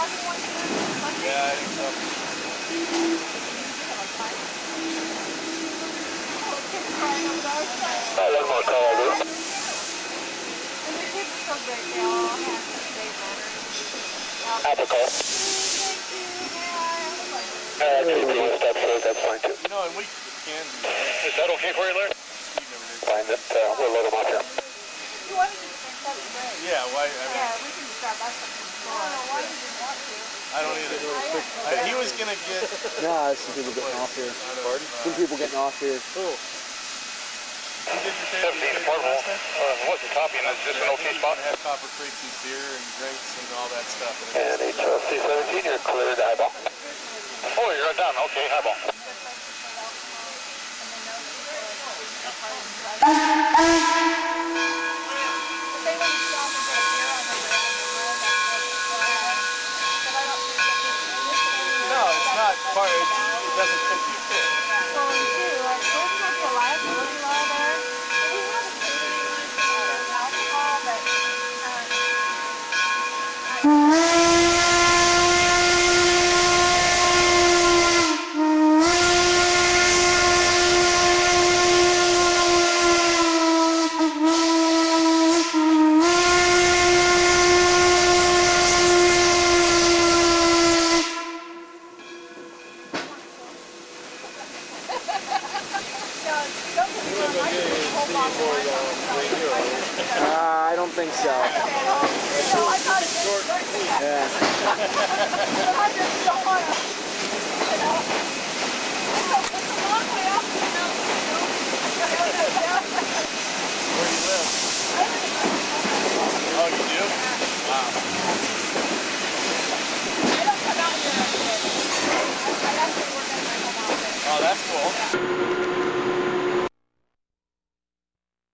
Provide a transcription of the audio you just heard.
Yeah, I think so. One more call, Luke. And the kids are so great. They all have such great manners. Apple call. That's fine too. You know, and we can do that. Is that okay for you, Larry? Steve never did. Fine, we'll load them up here. You wanted to do that's great. Yeah, why? I mean, Yeah, we can start back up. I don't know why you didn't want to. I don't either. He was going to get... Nah, there's some people getting off here. Pardon? Some people getting off here. Cool. You did your favorite 17 portable. Wasn't copying. Is this an okay spot? Have Copper Creek do beer and drinks and all that stuff. And HLC 17, you're cleared eyeball. Oh, you're done. Okay, eyeball. No, it's not part. It doesn't fit you fit. I don't think so. Yeah. I just don't want to, it's a long way off the house, Where do you live? Oh, you do? Wow. I don't come out here every day. I actually work at my home office. Oh, that's cool.